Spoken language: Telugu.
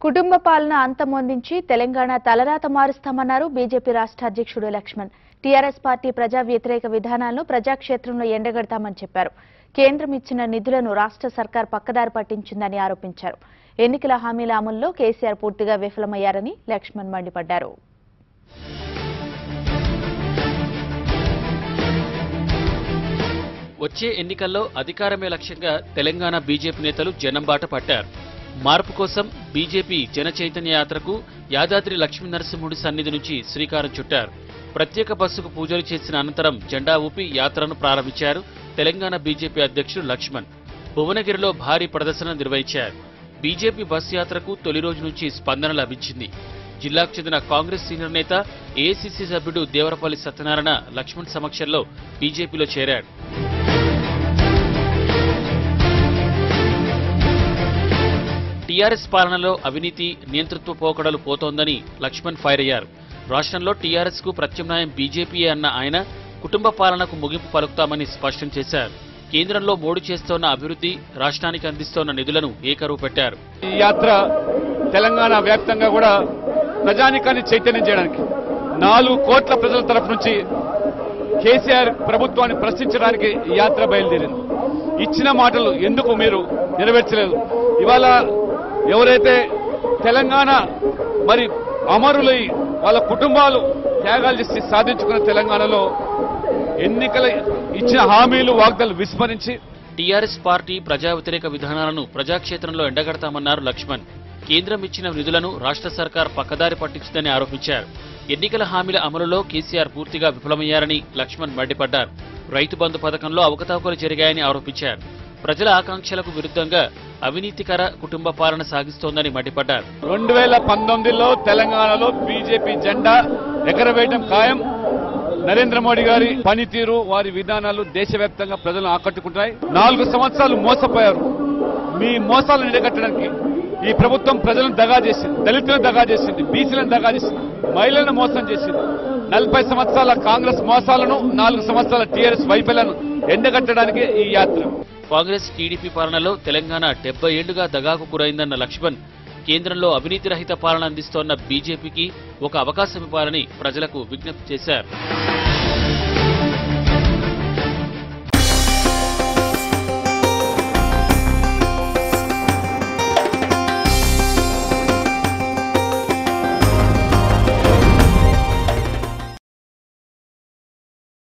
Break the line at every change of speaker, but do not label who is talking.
కుటుంబ పాలన అంతమొందించి తెలంగాణ తలరాత మారుస్తామన్నారు బీజేపీ రాష్ట్ర అధ్యక్షుడు లక్ష్మణ్. టీఆర్ఎస్ పార్టీ ప్రజా వ్యతిరేక విధానాలను ప్రజాక్షేత్రంలో ఎండగడతామని చెప్పారు. కేంద్రం ఇచ్చిన నిధులను రాష్ట్ర సర్కార్ పక్కదారి పట్టించిందని ఆరోపించారు. ఎన్నికల హామీల అమలులో కేసీఆర్ పూర్తిగా విఫలమయ్యారని లక్ష్మణ్ మండిపడ్డారు.
వచ్చే ఎన్నికల్లో అధికారమే లక్ష్యంగా తెలంగాణ బీజేపీ నేతలు జనం బాట పట్టారు. మార్పు కోసం బీజేపీ జన చైతన్య యాత్రకు యాదాద్రి లక్ష్మీనరసింహుడి సన్నిధి నుంచి శ్రీకారం చుట్టారు. ప్రత్యేక బస్సుకు పూజలు చేసిన అనంతరం జెండా ఊపి యాత్రను ప్రారంభించారు తెలంగాణ బీజేపీ అధ్యక్షుడు లక్ష్మణ్. భువనగిరిలో భారీ ప్రదర్శన నిర్వహించారు. బీజేపీ బస్సు యాత్రకు తొలి రోజు నుంచి స్పందన లభించింది. జిల్లాకు చెందిన కాంగ్రెస్ సీనియర్ నేత ఏఐసీసీ సభ్యుడు దేవరపల్లి సత్యనారాయణ లక్ష్మణ్ సమక్షంలో బీజేపీలో చేరాడు. టీఆర్ఎస్ పాలనలో అవినీతి నియంతృత్వ పోకడలు పోతోందని లక్ష్మణ్ ఫైర్ అయ్యారు. రాష్ట్రంలో టీఆర్ఎస్ కు ప్రత్యామ్నాయం బీజేపీయే అన్న ఆయన కుటుంబ పాలనకు ముగింపు పలుకుతామని స్పష్టం చేశారు. కేంద్రంలో మోడీ చేస్తోన్న అభివృద్ధి, రాష్ట్రానికి అందిస్తోన్న నిధులను ఏకరువు పెట్టారు.
ఈ యాత్ర తెలంగాణ వ్యాప్తంగా కూడా ప్రజానికాన్ని చైతన్యం చేయడానికి 4 కోట్ల ప్రజల తరఫు నుంచి కేసీఆర్ ప్రభుత్వాన్ని ప్రశ్నించడానికి ఈ యాత్ర బయలుదేరింది. ఇచ్చిన మాటలు ఎందుకు మీరు నెరవేర్చలేదు? ఇవాళ ఎవరైతే తెలంగాణ మరి అమరులై వాళ్ళ కుటుంబాలు త్యాగాలు చేసి సాధించుకున్న తెలంగాణలో ఎన్నికల ఇచ్చిన హామీలు వాగ్దానాలు విస్మరించి
టీఆర్ఎస్ పార్టీ ప్రజా వ్యతిరేక విధానాలను ప్రజాక్షేత్రంలో ఎండగడతామన్నారు లక్ష్మణ్. కేంద్రం ఇచ్చిన నిధులను రాష్ట్ర సర్కార్ పక్కదారి పట్టించిందని ఆరోపించారు. ఎన్నికల హామీల అమలులో కేసీఆర్ పూర్తిగా విఫలమయ్యారని లక్ష్మణ్ మండిపడ్డారు. రైతు బంధు పథకంలో అవకతవకలు జరిగాయని ఆరోపించారు. ప్రజల ఆకాంక్షలకు విరుద్ధంగా అవినీతికర కుటుంబ పాలన సాగిస్తోందని మండిపడ్డారు.
2019లో తెలంగాణలో బీజేపీ జెండా ఎగరవేయడం ఖాయం. నరేంద్ర మోడీ గారి పనితీరు, వారి విధానాలు దేశవ్యాప్తంగా ప్రజలను ఆకట్టుకుంటాయి. 4 సంవత్సరాలు మోసపోయారు. మీ మోసాలను ఎండగట్టడానికి ఈ ప్రభుత్వం ప్రజలను దగా చేసింది, దళితులను దగా చేసింది, బీసీలను దగా చేసింది, మహిళలను మోసం చేసింది. 40 సంవత్సరాల కాంగ్రెస్ మోసాలను, 4 సంవత్సరాల టీఆర్ఎస్ వైఫల్యాలను ఎండగట్టడానికి ఈ యాత్ర.
కాంగ్రెస్ టీడీపీ పాలనలో తెలంగాణ 70 ఏళ్లుగా దగాకు గురైందన్న లక్ష్మణ్ కేంద్రంలో అవినీతి రహిత పాలన అందిస్తోన్న బీజేపీకి ఒక అవకాశం ఇవ్వాలని ప్రజలకు విజ్ఞప్తి చేశారు.